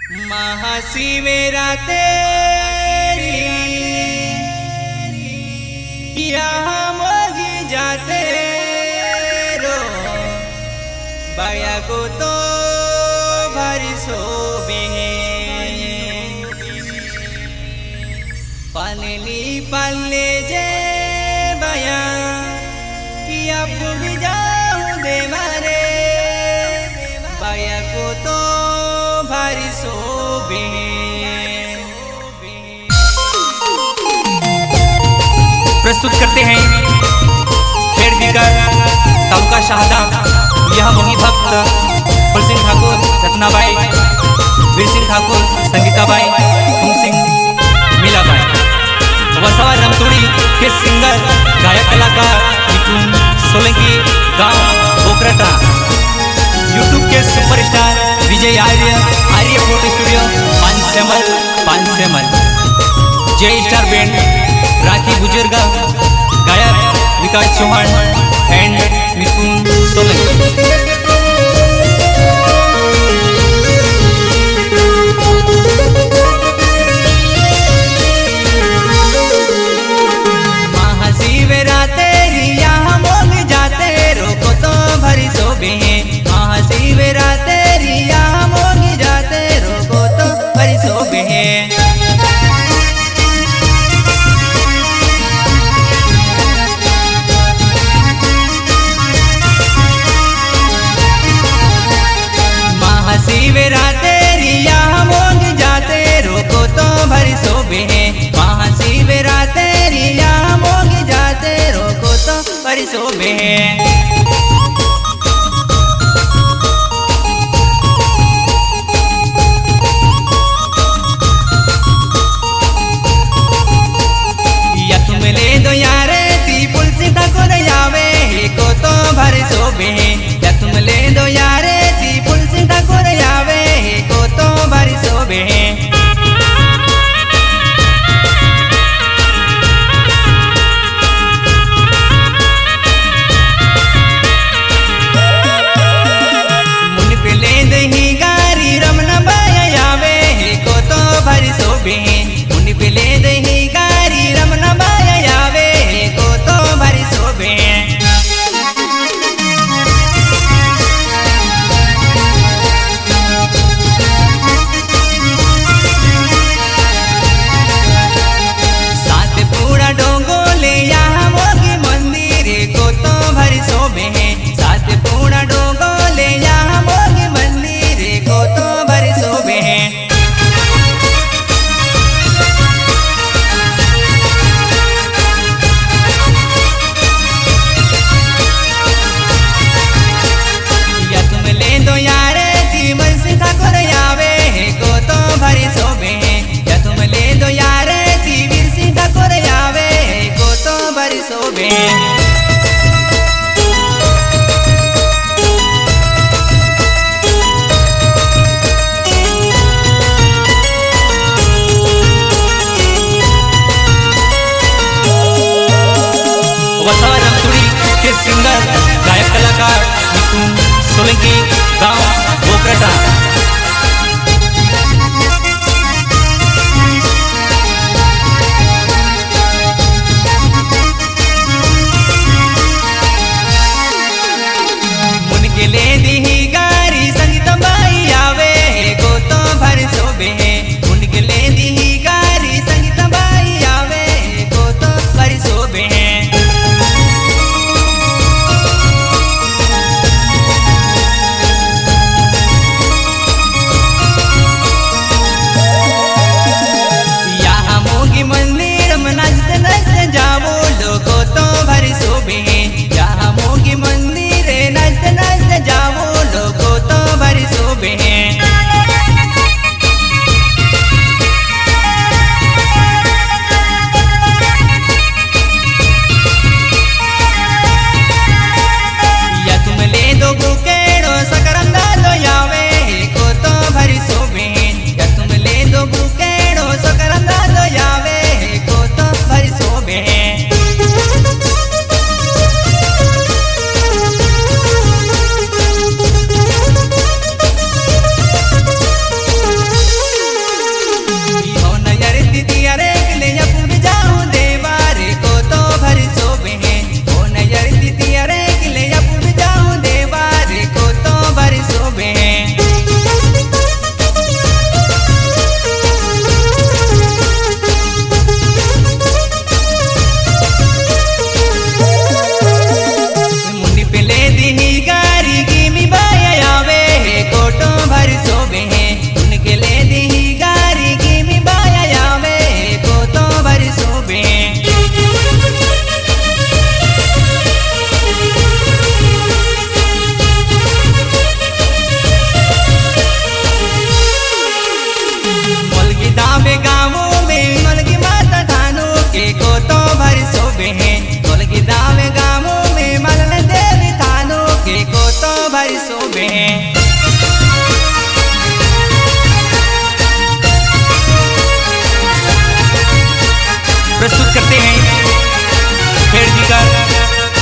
महाशिवरात्रि यहाँ मोगी जाते रो बाया को तो भरी सोबे पालनी पाले जे बाया किया पुगी जाऊं दे मारे बाया को तो भरी सोबे। प्रस्तुत करते हैं खेड़ बिकर तालुका शाहदा। यह मोही भक्त फुल सिंह ठाकुर, रत्नाबाई, वीर सिंह ठाकुर, संगीताबाई, तुम सिंह, मीलाबाई, वसवा रमतोड़ी के सिंगर गायक कलाकार मिथुन सोलंकी, गांव बोकरटा। यूट्यूब के superstar Vijay Arya, Arya photo studio, Panchsemal. Jai star band Rakhi Buzurg, गायक विकास चौहान एंड मिथुन सोलंकी। महाशिवरात्रि यहाँ मोग जाते रोको तो भरी सोबे हैं। महाशिवरात्रि यहाँ मोग जाते रोको तो भरी सोबे हैं।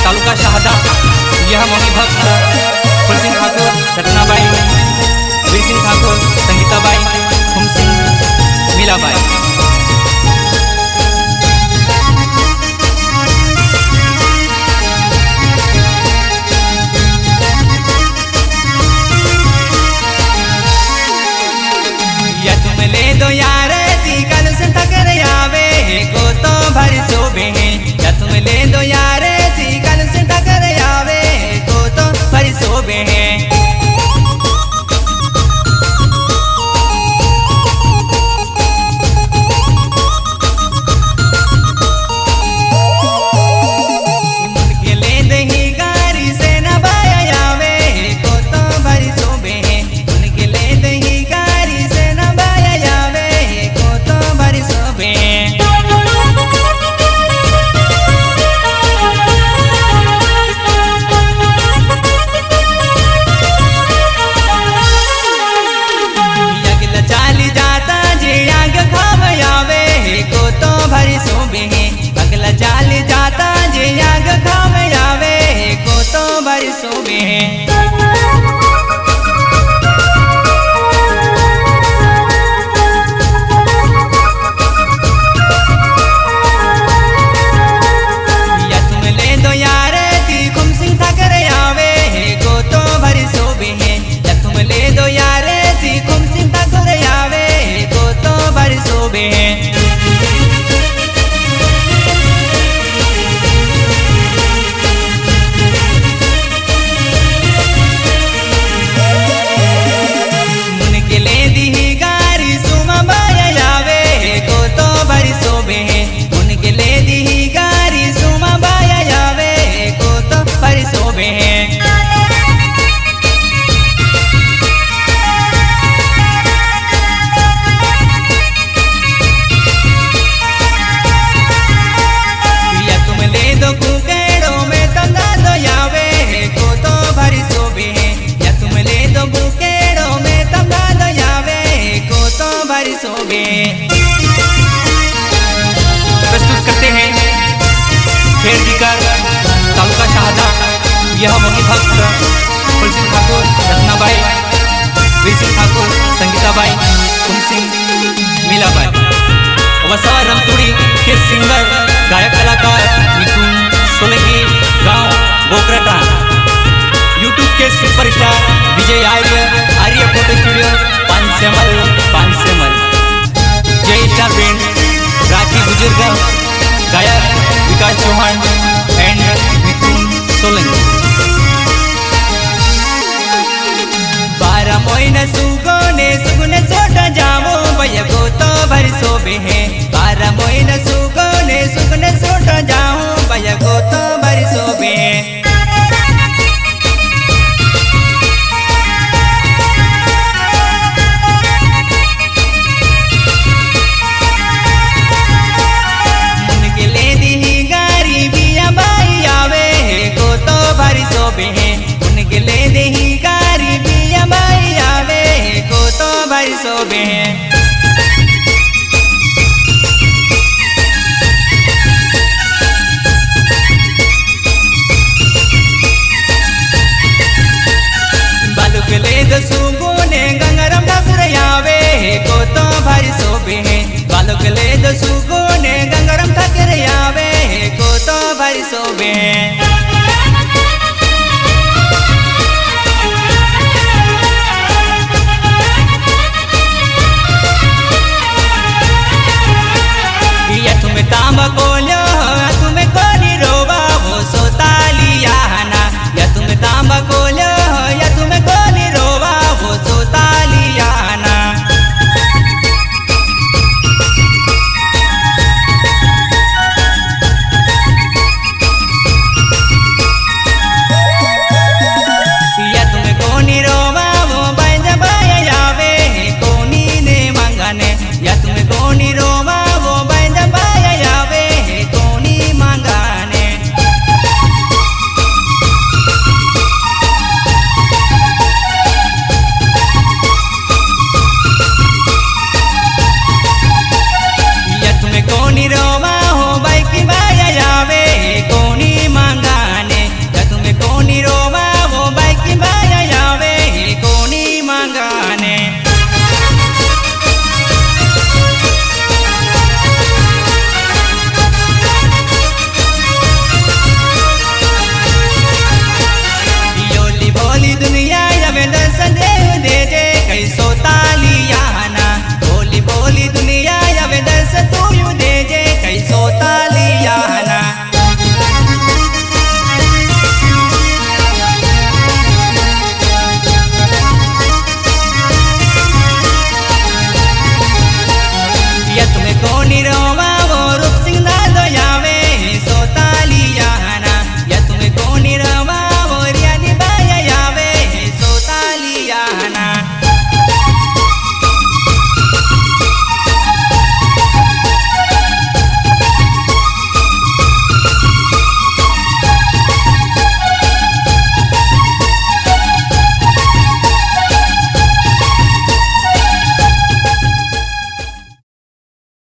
तालुका शहादा यह मोही भक्त फूल सिंह ठाकुर, रत्नाबाई, वीर सिंह ठाकुर, संगीताबाई, हुम सिंह, मीलाबाई। या तुम ले दो यार कल से थकर आवे को तो भर सोबे हैं, या तुम ले दो यार कल से थकर आवे को तो भर सोबे हैं। मुनके ले दही गारी से न बाया आवे को तो भर सोबे हैं, मुनके ले दही गारी से न बाया आवे को तो भर सोबे हैं। अगला जाल जाता जे आग खाव आवे को तो बरसों में। या तुम ले दो यार खुम सिंह ठाकर आवे को तो बरसों में, या तुम ले दो यार खुम सिंह ठाकर आवे को तो बरसों में। उनके ले दी गारी सुमा बाया जावे को तो परसों में। या तुम ले दो कुकेड़ों में तंदा दो यावे को तो परसों में, या तुम ले दो कुकेड़ों में तंदा दो यावे को तो परसों में। प्रस्तुत करते हैं खेड़ जीकर तालुका शहादा यह मोही भक्त फूल सिंह ठाकुर, रत्नाबाई, वीर सिंह ठाकुर, संगीताबाई, हुम सिंह, मीलाबाई। वसा रमतुड़ी के सिंगर गायक कलाकार मिथुन सोलंकी, गांव बोकरटा। यूट्यूब के superstar Vijay Arya photo studio Pansemal. Jai star band Rakhi Buzurg गायक विकास चौहान एंड मिथुन सोलंकी। 12 महीने सुगने छोटा जावो भैया को तो भरसों में है। 12 महीने सुगने छोटा जाओ भैया को तो भरसों में है। उनके ले दही गारी बिया बाई आवे को तो बरसों में। बालू के ले दो सुगुने गंगाराम ठाकुर आवे को तो बरसों में।